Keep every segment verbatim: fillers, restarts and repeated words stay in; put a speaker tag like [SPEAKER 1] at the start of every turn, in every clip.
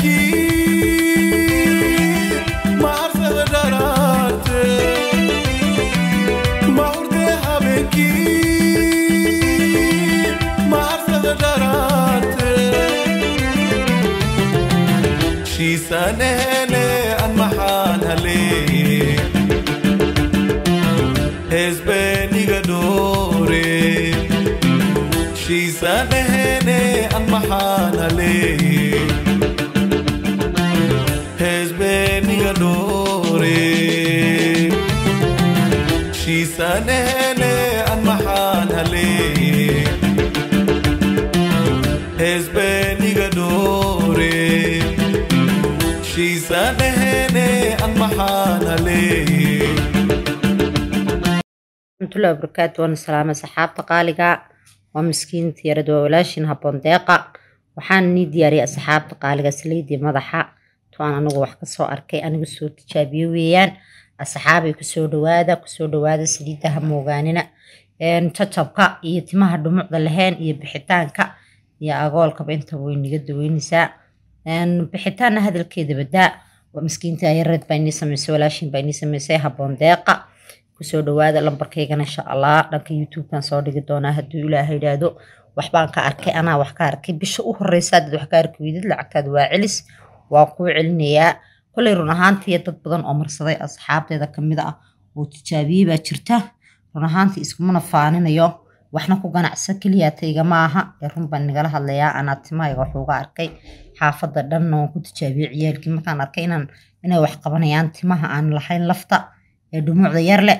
[SPEAKER 1] الله وبركاته وانا سلامة صحابة قالقة ومسكين تيرد وولاشين هبون ديقة وحان ني دياري أصحابة قالقة سليدي مضحة توانا نغو وحكا سو أركي أنا قسو تجابيو ويان أصحابي كسو دوادا كسو دوادا سليدة هموغانينا ان تتبقى يتمها دموع دلهين إيا بحيتانكا إيا أغولك بإنتا وين قد وينسا ان بحيتان هذا الكيد بداء ومسكين تيرد بيني سميسي ولاشين بيني سميسي هبون ديقة كسو دواada lambarkaygana insha Allah dhanka YouTube kan soo dhigi doona hadii Ilaahay yiraahdo waxbaan ka arkay ana wax ka arkay bisha u horeysa dad wax ka arkay widid lacagtaad waa cilis waa ku cilniya kulay run ahaantii dad badan oo marsaday asxaabteeda kamid ah oo tijaabiyay ba jirta run ahaantii isku mana faaninayo waxna ku ganacsan kaliya tayga maaha run baan nagala hadlayaa ana timayga wax uga arkay xaafada dhan oo ku tijaabiyay ciyaalkii markaan arkay inaan inay wax qabanayaan timaha aan lahayn lafta دموع يرلع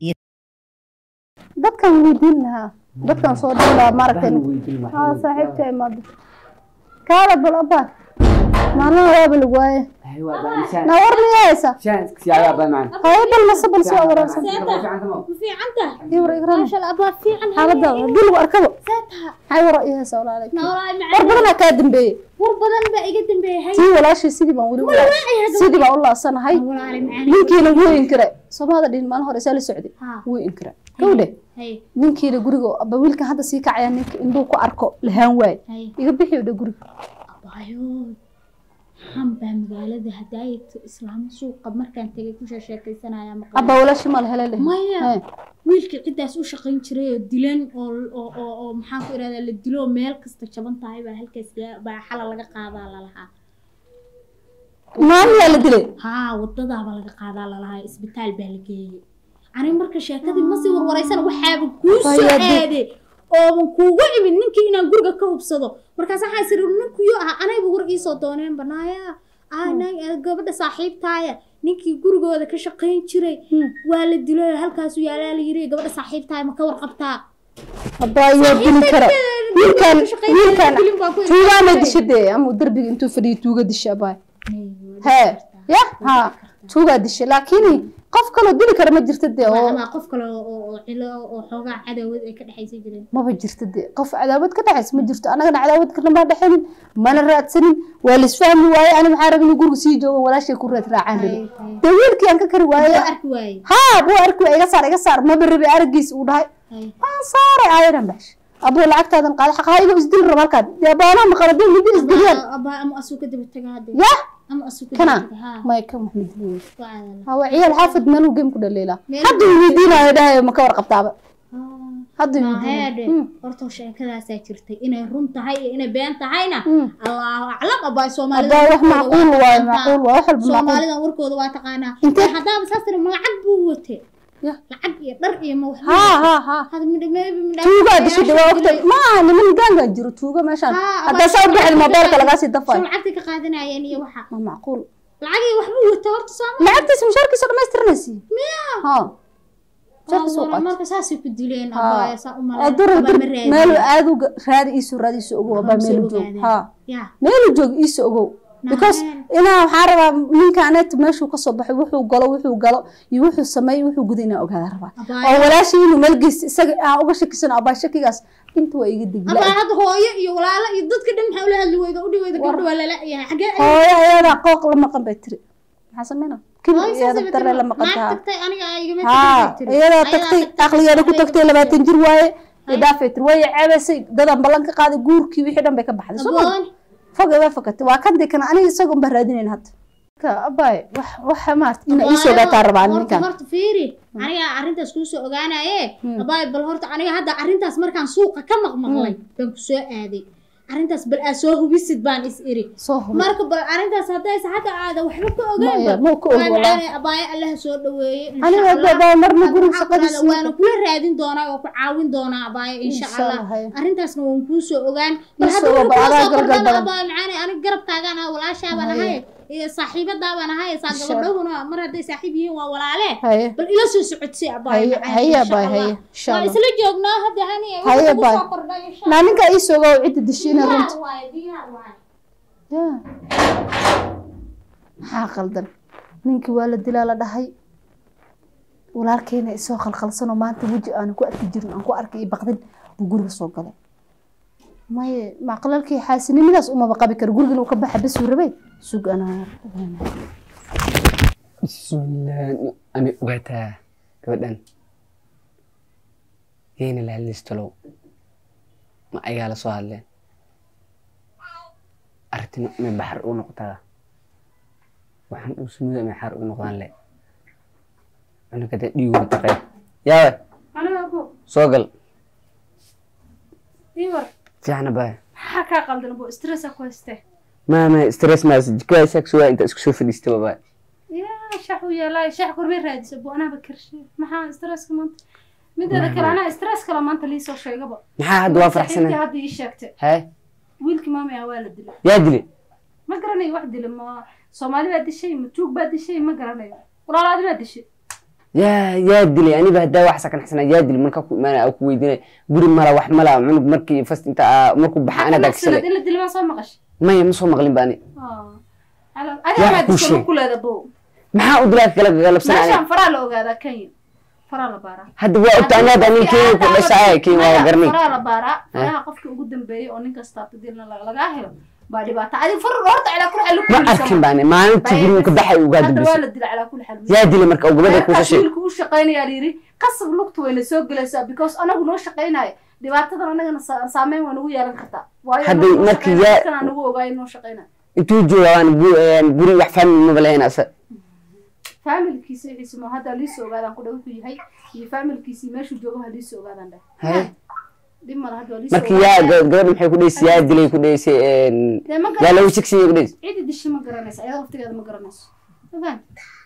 [SPEAKER 2] dadkan weydinlaha dadkan soo dhawaa markan ha saaxiibtay mad kala balaba maana waaba lagu waaye aywa baanishan nawar miyaysa chance siyaa baa maan hay bal masabal soo wararsan fiicanta yawr igraan shal aba fiican halada dil arkabo saataha hay war iyo sawlaalay war badan ka dambeeyay war badan ba iga dambeeyay tii walaashi sidii baan wari sidii baan u laasanahay ninkiina wuu inkiray Soomaalida dhin maan hore soo socday wuu inkiray kowde ninkiina guriga aba wiilka hadda sii kacaya ninka induu ku arko lahaan waay iga bixiyo guriga abayo هم بمجالد هداية إسلام سوق مركان تيجي كوشة شاكي سنة يا مقام أبا ولا شيء مال هلا له ما هي ويلك عدة سو شقين شري الدلان أو أو أو محاكو هذا اللي الدلو مالك استشبان طيب هالكسيا بحلا لقى قاضي على لها ما هي اللي دلي ها وتضع لقى قاضي على لها إسبتال بالجي أنا مركز شاكي مصي وروريسان وحاب كوسو هذه oo kuugu imin ninkii inaan guriga ka hubsado markaas waxa isir ninkiyo ah anay guriga soo dooneen banaaya aanay gabadha saaxiibtaaya ninkii gurigooda ka shaqeyn jiray waa la dilay halkaas uu yaalaa la yiri gabadha saaxiibtaaya ma ka warqabtaa abayo dilin kara ninkan ninkan tuuga ma dishade ama darbiga intuu fadhiyo tuuga dishabay ha ya ha tuuga dishay laakiin qof kale dili kara ma jirtade oo ama qof kale oo cilo oo xogaa cadaawad ay ka dhaxaysan jireen ma ba jirtade qof cadaawad ka dhaxays ma jirto anaga cadaawad ka ma dhaxayn mana raadsanin waa la isfahmi waaye ana maxaa rabin guriga sii joogo walaashay ku raad raacaan rabi dawiilkii aan ka kari waaye arki waaye ha buu arki waaye iga saar iga saar ma barabi argiis uu dhahay aan saaray ayran bash ابو لعقتادن قاد حق هايغو اسدل رب halkan yaabana ma qaladin mid isdiliyaan aba ama asuuka dib taga hadii ya ama asuuka kana ma ka maxmed leeyahay hawa ciyaal xaafid meel uu game ku dhaleela hadda wiidinaa dhahay ma ka warqabtaaba hadda wiidin horta sheekadaas ay jirtay inay run tahay iyo inay been tahayna Allahu a'lam aba Soomaalida wax macquul waa macquul waa xal Soomaalida warkooda waa taqaana hadaa saasir magacad buu watay يا لعب يا در يا مو ها ها ها هذا من ما من توجا دش دوقت ما أنا من جانجا جرو توجا ماشان هذا صار بحال الموبايل كلا قاسي دفاي شو لعبتك قادنا يعني وحى ما معقول لعبي وحبو تورت صام لعبت اسم شارك صار ما يسترنسي ها شارك سوق ما كساسي كدلين أبا يا سأم الله مال عادو رادي يسو رادي يسو أبو أبا ميلو جو ها ميلو جو يسو أبو because ina waxa rabaa ninka aanad meeshu ka soo baxay wuxuu galo wuxuu galo iyo wuxuu sameeyay wuxuu gudina ogaada rabaa oo walaashii inuu malgis isaga aan uga shakisan aba shakigaas inta way iga digla aba hada hooyo iyo walaalo iyo dadka dhan waxa la hadli weydo u dhiweydo gabdho wala la yahay xagee hooyo ayada qooq lama qanbay tiri waxa sameeyna kibir iyada tare lama qantaa tagtay aniga iga mid tiri iyada tagtay aqligeeda ku tagtay labaatan jir waaye idaafay tiri way ceebasay dadan balan ka qaaday guurkii wixii dhan bay ka baxday soo فوق فكت وكان كان أنا يسوق بهرادين هات كأباي وح وح مارت إن يسوق تربع
[SPEAKER 3] هرت هرت فيري أنا عرنت أسكوس أجانا إيه أباي بالهرت أنا هذا عرنت أسمر كان سوق كم مغلي بنكسو هذه عرنتاس بالأسوه بيسد بان إسئري مركب عرنتاس هذا ساعة عادة وحبك أجانا
[SPEAKER 2] مو كول والله
[SPEAKER 3] أنا أباي الله سود ويا
[SPEAKER 2] أنا هذا مرة نقول سقط
[SPEAKER 3] وأنا كل رادين دونا وعاون دونا أباي إن شاء الله عرنتاس نونكوسو أجان
[SPEAKER 2] هذا
[SPEAKER 3] أباي معاني أنا قرب تاجنا ولا شابنا هاي صاحبة دابنا هاي صاحبة دونا مرة دي صاحبيه ولا عليه بل إلى سو سعودي أباي
[SPEAKER 2] هيا باي هيا إن شاء الله
[SPEAKER 3] وإسلا جوجنا هذا هني
[SPEAKER 2] هيا باي نانين كايسو جو عد دشينا رنت يا حاقلدن نينكي waa la dilaa la dhahay walaalkeena isoo khalkhalsano maanta waji aan ku arki jirin aan ku arkay baqdin buu guriga soo galay may ma qalalkii xaasinimadaas uma baqabi kar guriga uu ka baxa bas uu rabay suug ana
[SPEAKER 4] bismillah ani ogata gabadhan yeena la listalo ma ayaa la soo hadleen artin ma bahar u noqotaa waxaan u sumida ma xar u noqdaan le ana ka dhiigo taqay yaa
[SPEAKER 2] ana ko
[SPEAKER 4] soo gal
[SPEAKER 2] diiwar
[SPEAKER 4] fiicna baa
[SPEAKER 2] xaka qaldan buu stress ku haystay
[SPEAKER 4] ما ما ستريس ما جكاي سكسوا انت اسكو شوف الاستوى بقى
[SPEAKER 2] يا شحو يا لا شح قربي رادس ابو انا بكرش ما ها ستريس كمان مد ذكر انا ستريس كلا ما انت لي سو شيغه با
[SPEAKER 4] ما حد وافرح سنه
[SPEAKER 2] هذه شيكته
[SPEAKER 4] هاي
[SPEAKER 2] ويلك مامي يا والد
[SPEAKER 4] يا دلي
[SPEAKER 2] ما قرني واحد لما صومالي بعد الشيء متوق بعد الشيء ما قرني ولا لا بعد الشيء
[SPEAKER 4] يا يا دلي انا بهدا واحد سكن حسنا يا دلي مركا ما او ويدين غوري مالا wax mala cunug markii fast inta markuu baxa ana dagsalay
[SPEAKER 2] dil dil ma soo maqash
[SPEAKER 4] ما يمسو مغلين باني
[SPEAKER 2] اه على انا ما دشو كل هذا بو
[SPEAKER 4] ما ودلاك kala galabsanay
[SPEAKER 2] ما شان فرا لو ogaada kay فرا la bara
[SPEAKER 4] hada waa utaanada ninkii ku dhashay kii waa garni
[SPEAKER 2] فرا la bara faraha qofkii ugu dambeeyay oo ninka staafta dilna laga helo ba dhibaato adi fur horta ila kul xal
[SPEAKER 4] ma arkin baani maalintii guriga ka baxay uga dibis
[SPEAKER 2] waa la dil ala kul xal
[SPEAKER 4] yaa dili marka ugu badan ku soo
[SPEAKER 2] ku shaqeynaya liiri qasab lugtu wayna soo galaysaa because anagu noo shaqeynay dhibaatada anagana saameyn waan ugu yeelan kartaa waayo
[SPEAKER 4] hadii markii yaa
[SPEAKER 2] kana anagu ogaay noo shaqeynay
[SPEAKER 4] intuu joogaan guri wax fahmi ma baleena asa
[SPEAKER 2] familkiisa ismo hada li soo ogaadaan ku dhaw ku yahay iyo familkiisa meeshu joogo hadii soo ogaadaan dhay
[SPEAKER 4] hay
[SPEAKER 2] dimar hada li soo
[SPEAKER 4] markii yaa gabadh maxay ku dhaysay yaa dilay ku dhaysay een yaa lagu sigsiyo ku dhaysay
[SPEAKER 2] cidi dishi ma garanaysa ayada waqtigeeda ma garanayso ogaan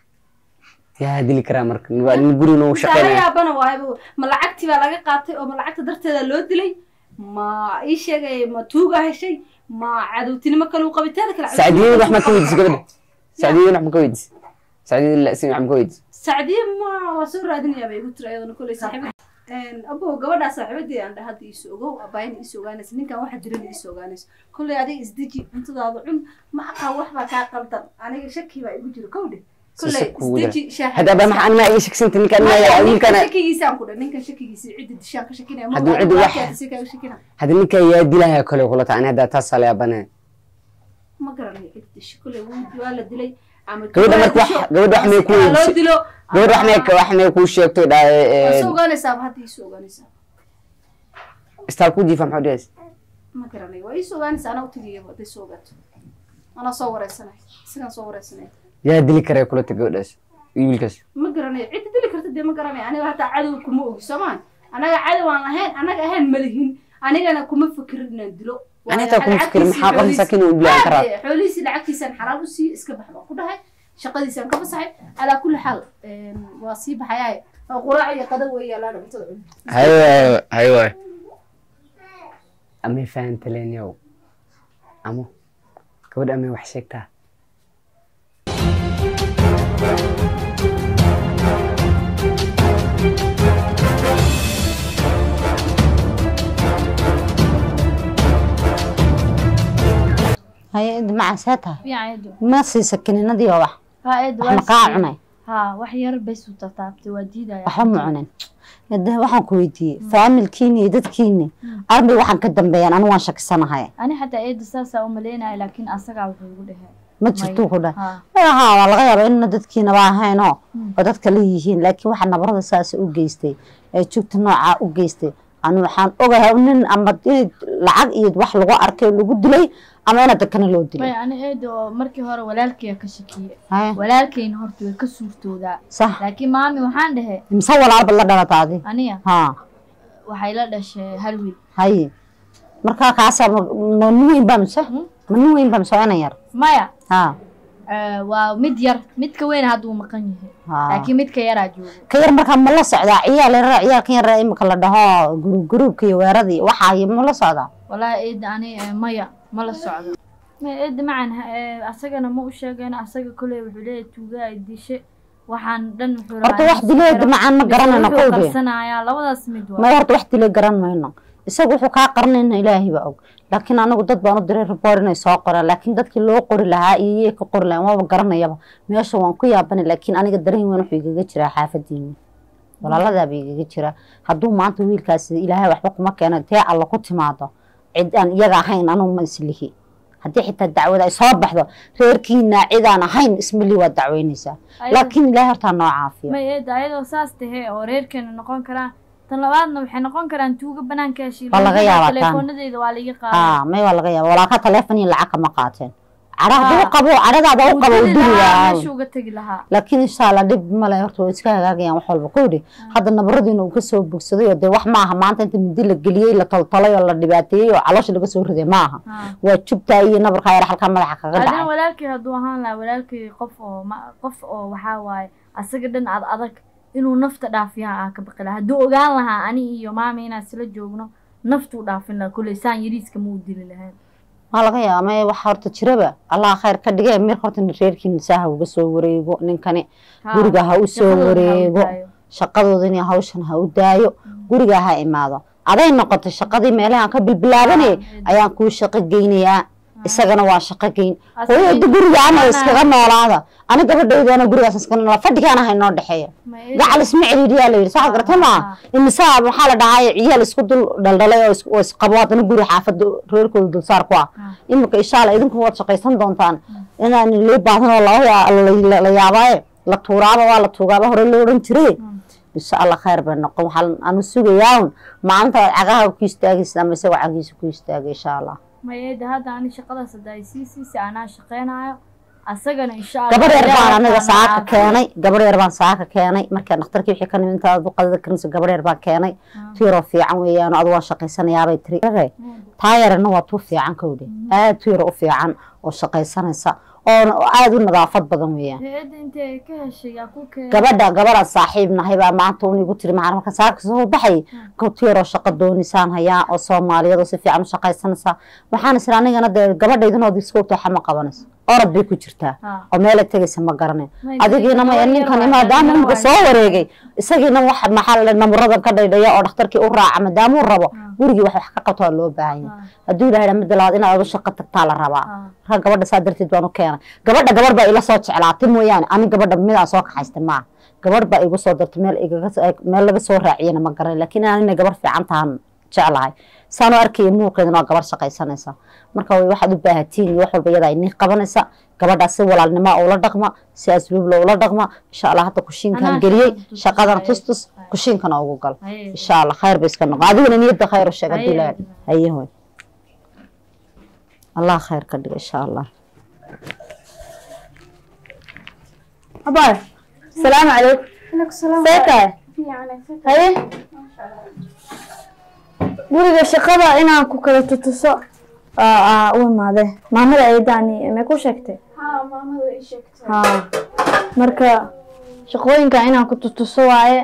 [SPEAKER 4] yaa dili kara marka in guri noo shaqeynaa
[SPEAKER 2] yaa bana waaybo ma lacagti baa laga qaatay oo ma lacagta darteeda loo dilay ma ii sheegay ma tuuga heshay ما عدوتني كانوا قبيتها كلا
[SPEAKER 4] سعديين رح ما كويس قبل سعديين رح ما كويس سعديين لا اسمي عم كويس
[SPEAKER 2] سعديين ما وصور هذني أبي قلت رأي أنا كل صاحب إن أبوه قبل صاحبتي عند هذا يسوقه أباين يسوقانس نين كان واحد جريء يسوقانس كل هذا يزدجي أنت ضاعون ما أقوى واحد كاقلتر أنا شكي بقى يقول كودي كل يزدجي شاهد
[SPEAKER 4] هذا بما أنا أي شخص أنت كان
[SPEAKER 2] يا كان شكي يسام كده نين كان شكي يصير عدة شاك شكينا
[SPEAKER 4] ما هذا عدة واحد هذا نين كان يدي لها كل غلط عن هذا تصل يا بنا
[SPEAKER 2] ما قرني عدة شكله ولد والد لي
[SPEAKER 4] قبل ما تروح قبل ما إحنا يكون قبل ما إحنا إحنا يكون شيء كده
[SPEAKER 2] سوقاني ساب هذا سوقاني ساب
[SPEAKER 4] استالكو دي فهم حدث
[SPEAKER 2] ما قرني وأي سوقاني أنا وتجي بدي سوقت أنا صور السنة سنة صور السنة
[SPEAKER 4] يا دلي كره كله تقولش يقولكش
[SPEAKER 2] ما قرني عدة دلي كرت دي ما قرني أنا حتى عدو كمو سمان أنا عدو أنا هين أنا هين ملهين أنا أنا كم فكر ندلو
[SPEAKER 4] أنا تكون فكر محاقم ساكن وبلا كرا
[SPEAKER 2] حوليسي لعكتي سن حرام وسي اسكب حلو كلها هاي شقدي سن كم صحيح على كل حال واصيب حياة قراعي قدوي لا لا بتدعو
[SPEAKER 4] أيوة أيوة أمي فانت لين يو أمو كود أمي وحشكتها
[SPEAKER 1] هاي مع ساتها
[SPEAKER 3] يا عيدو
[SPEAKER 1] ما سيسكنين ندي واح
[SPEAKER 3] عيدو
[SPEAKER 1] احنا قاعنا
[SPEAKER 3] ها وحير بس وتطابتي وديدا يا
[SPEAKER 1] waxaan mucnan yada waxaan ku weydiiyay familkiini dadkiini arbi waxaan ka dambeeyaan anu waan shaksanahay
[SPEAKER 3] ani xataa eedo saasa u maleynaa laakiin asaga wuxuu igu dhahay
[SPEAKER 1] ma jirto ku dhahay ha waa laga yaabaa in dadkiina baa hayno oo dadka leeyihiin laakiin waxa nabarada saas u geystay ee joogta nooca u geystay anu waxaan ogahay nin ama lacag iyo wax lagu arkay lagu dilay ama ina dadkana loo dilo
[SPEAKER 5] may ani eedo markii hore walaalkay ka shakiye
[SPEAKER 1] Haya.
[SPEAKER 5] walaalkayna horta way ka suurtoodaa
[SPEAKER 1] Sax.
[SPEAKER 5] laakiin maami waxaan dhahay
[SPEAKER 1] imse walaal bad la dhalataadi
[SPEAKER 5] aniya
[SPEAKER 1] ha
[SPEAKER 5] waxay la dhashay hal wiil
[SPEAKER 1] haye marka kaasa ma nin weyn baa mise ma nin weyn baa mise waa ina yar
[SPEAKER 5] maya
[SPEAKER 1] ha
[SPEAKER 5] ee, waa mid yar midka weyn hadda uu maqan yahay
[SPEAKER 1] Ha.
[SPEAKER 5] laakiin midka yaraa joogo
[SPEAKER 1] ka yar markaa ma la socdaa ciyaal yar ciyaalkan yar imika la dhaho gurub gurubka iyo weeradii waxaa ma la socdaa
[SPEAKER 5] walaahi eed ani ee, maya ma la socdo ma eed macan ee, asagana ma u sheegayna asaga kale wuxuu leeyahay tuuga ay dishay waxaan dhan wuxuu
[SPEAKER 1] horta wax dileed macaan ma garanayno kowdee
[SPEAKER 5] qarsanaya labadaas mid waa
[SPEAKER 1] ma horta wax dileed garan mayno isagu wuxuu kaa qaranayna ilaahay baa og laakiin anagu dad baan u diray report inay soo qoraan laakiin dadkii loo qori lahaa iyo iyaga ka qori lahaa waaba garanayaba meesha waan ku yaabanay laakiin aniga dareen weyn wuxuu igaga jiraa xaafadiina walaaladaa baa igaga jira hadduu maanta wiilkaasi ilaahay waxba kuma keeno tee alla ku timaado cid aan iyaga ahayn anugu ma islihi haddii xitaa dacwada ay soo baxdo reerkiina cid aan ahayn ismali waa dacweynaysaa laakiin ilaahay hortaa noo caafiyo
[SPEAKER 5] ma eed ayadoo saas tahay oo reerkeena noqon karaan tan labaadna waxay noqon karaan tuuga banaanka heshiil
[SPEAKER 1] Waa laga yaabaa tan.
[SPEAKER 5] telefoonadeyda waa laga qaaday
[SPEAKER 1] haa may waa laga yaaba walaalka telefoon iyo lacag kama qaateen cara hadduu qabo caradaada u qabo u dili
[SPEAKER 5] meesha
[SPEAKER 1] waa
[SPEAKER 5] uga tegi lahaa
[SPEAKER 1] laakiin insha allah dhib male horta way iska hagaagayaan wax walba kowdhi hadda nabaradiina uu ka soo bogsaday oo dee wax maaha maanta inta midi la geliyey la toltolay oo la dhibaateeyey oo caloosha laga soo riday maaha
[SPEAKER 5] Haa.
[SPEAKER 1] waa jubtaa iyo nabarkaa yar halkaa madaxa kaga
[SPEAKER 5] adina
[SPEAKER 1] dhacay
[SPEAKER 5] walaalkii hadduu ahaan lahaa walaalkii qof oo ma qof oo waxaa waaye asaga dhan ad adag inuu nafta dhaafiyaa aa ka baqi lahaa hadduu ogaan lahaa ani iyo maami inaan isla joogno naftuu dhaafin lahaa kulley saan yariiska ma u dili lahayn
[SPEAKER 1] waa laga yaaba may wax horta jiraba allah khayr ka dhigay mir horta reerkiina saaha uga soo wareego ninkani
[SPEAKER 5] Haa.
[SPEAKER 1] guriga ha u soo
[SPEAKER 5] Shaqadooda ha u
[SPEAKER 1] wareego
[SPEAKER 5] daayo.
[SPEAKER 1] shaqadooda in hawshan ha u daayo guriga ha imaado aday noqotay shaqadii meelahan ka bilbilaabanay ayaan kuu shaqo geynayaa isagana waa shaqo geyn
[SPEAKER 5] Asaga
[SPEAKER 1] hooyada guriga ana iskaga noolaada ani gabadhaydana gurigaas iskaga noolaa fadhigaana hay noo dhexeeya
[SPEAKER 5] Ma eed-
[SPEAKER 1] gacal isma ciriiriyaa la yidhi sax garta ma imisaa waxaa la dhahay ciyaal isku dul dhaldhalay oo is- oo isqabo haddana guri xaafada reerkooda dulsaar ku ah imika insha allah idinku waad shaqaysan doontaan inaan lii baahdan oo laba la- la yaabaaye la tuuraaba waa la tuugaaba hore loo odhan jiray insha allah khayr bay noqon waxaan anu sugayaa maalinta cagaha ku istaagaysa ama isaga cagiisa ku istaagay insha allah
[SPEAKER 5] ma eeda hadda ani shaqadaas hadda ay sii siisay anaa shaqeynayo asagana insha allah
[SPEAKER 1] gabar yar baan
[SPEAKER 5] ilaahay
[SPEAKER 1] aniga
[SPEAKER 5] taala
[SPEAKER 1] saaka
[SPEAKER 5] caafiyo.
[SPEAKER 1] keenay gabar yar baan saaka keenay markaa dhakhtarkii wixii ka nimid intaad buqadada karinayso gabar yar baan keenay tiiroo fiican weeyaan adu waa shaqaysanayaabay tiri taa yarana waa tuu fiican kowdhe aad tiiro u fiican oo shaqaysanaysa oo aad u nadaafad badan weeyaan
[SPEAKER 5] eeda intee ka heshay yaa ku keenay
[SPEAKER 1] gabadha gabadhaan saaxiib nahay baa maanta un igu tiri maxaa marka saaka soo baxay kowtiyaroo shaqo doonisaan hayaa oo soomaaliyad oo si fiican u shaqaysanaysa waxaan isla anigana dee gabadhaydin ood iska ogto waxa ma qabanayso orod bay ku jirtaa oo meelay tegaysa ma garanayn adigiina ma ninkan maadaama imika soo wareegay isagiina wax maxaa la namuradan ka dhaydhaya oo dhakhtarkii u raaca maadaama uu rabo gurigii wax wax ka qabto waa loo baahan yahay hadduu ilaahay midda labaad inaad uga shaqo tagtaa la rabaa rag gabadha saa darteed waan u keenay gabadha gabar baa ila soo jeclaatay mooyaane ani gabadha midaan soo kaxaystay maaha gabar baa igu soo dartay meel igaga meel laga soo raaciyana ma garanay laakiin anina gabar fiican tahan jeclahay saan u arkay muuqeedana waa gabar shaqaysanaysa marka way waxaad u baahatiin iyo wax walba iyada ay nii qabanaysa gabadhaas si walaalnimo ula dhaqma si asluub ula dhaqma insha allah hadda kushiinkan geliyey shaqadan tustus kushiinkana ugu gal insha allah khayr bay iska noqon adiguna niyadda khayr u sheeg hadduu ilaahay haye hoy allah khayr ka dhigo insha allah
[SPEAKER 2] abaay salaamu calaykum seetahay haye guriga shaqada inaan ku kala tutuso u imaade maamada eedaani may ku sheegtay ha marka shaqooyinka inaan ku tutuso waaye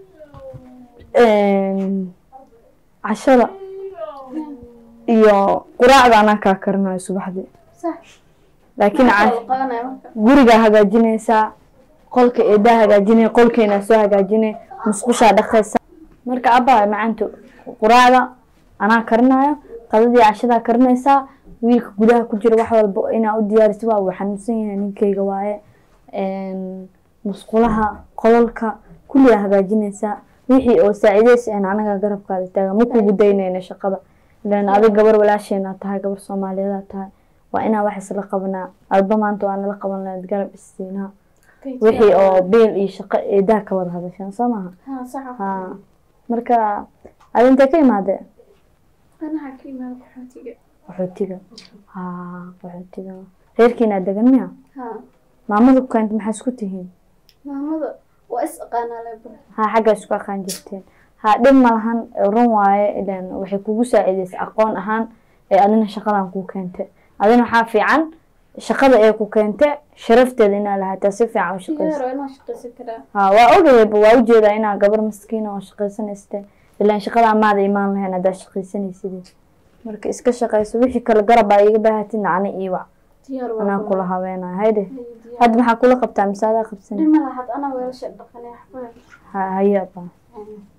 [SPEAKER 2] cashada iyo quraacda anaa kaa karinayo subaxdii laakiin gurigaa hagaajinaysaa qolka eedaa hagaajinay qolkeena soo hagaajinay musqushaa dhaqaysa marka abaa macaanto quraacda anaa karinayo qadadii cashadaa karinaysaa wiilka gudaha ku jira wax walba inaa u diyaariso waa uu xanuunsan yahay ninkayga waaye musqulaha qololka kulligaa hagaajinaysaa wixii oo saaciidaysa aan anaga garabkaada taaga ma kugu daynayna shaqada ilaan adig gabar walaasheena tahay gabar soomaaliyeed tahay waa inaa wax isla qabanaa alba maanta waa nala qaban lahayd garab istiinaa wixii oo beel iyo shaqo eedaa ka wada hadashaan soo maaha ha marka adintee ka imaadee
[SPEAKER 5] qaxootiga haa qaxootiga reerkiina degan miya
[SPEAKER 2] ها
[SPEAKER 5] maamadu keent maxay isku tihiin
[SPEAKER 2] مامada waa is aqaanaa leebar
[SPEAKER 5] haa xagga isku aqaan jirteen haa dhib ma lahan run waaye ilaan waxay kugu saacideysay aqoon ahaan ee adina shaqadan ku keentay adina waxaa fiican shaqada ee ku keentay sharafteeda inaa lahaataa si fiican u shaqeyso
[SPEAKER 2] yaro inaa shaqeysan karaa
[SPEAKER 5] haa waa ogayba waa ujeedaa inaa gabar maskiina oo shaqeysanayste ilaan shaqada amaada imaan lahayn haddaa shaqeysanaysid marka iska shaqeyso wixii kale garab baa iiga baahatid ani iyo wac
[SPEAKER 2] diyaar waa
[SPEAKER 5] anaa kula haweenaa hayde hadda maxaa kula qabtaa misaadaa qabsanay
[SPEAKER 2] dhima lahaad anaa weelasha dhaqanay waxba
[SPEAKER 5] ها هيا